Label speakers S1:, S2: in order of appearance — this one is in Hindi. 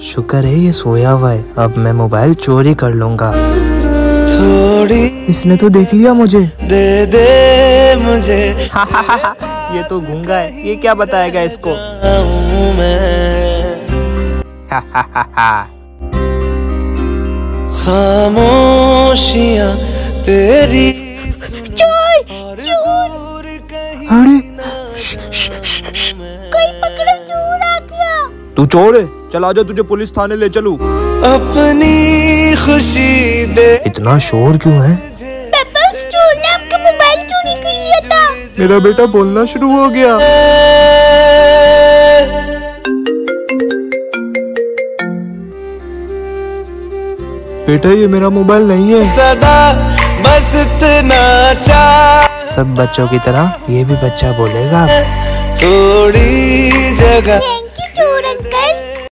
S1: शुक्र है ये सोया हुआ है, अब मैं मोबाइल चोरी कर लूंगा।
S2: थोड़ी
S1: इसने तो देख लिया मुझे।
S2: दे दे मुझे।
S1: ये तो गूंगा है, ये क्या बताएगा इसको।
S2: खामोशियां तेरी
S1: अरे तू चोर है, चल आजा तुझे पुलिस थाने ले चलूं।
S2: अपनी खुशी दे।
S1: इतना शोर क्यों है?
S3: पापा, चोर ने आपका मोबाइल चोरी कर लिया था।
S1: मेरा बेटा बोलना शुरू हो गया। बेटा ये मेरा मोबाइल नहीं है।
S2: सदा बस इतना चाह।
S1: सब बच्चों की तरह ये भी बच्चा बोलेगा।
S2: थोड़ी जगह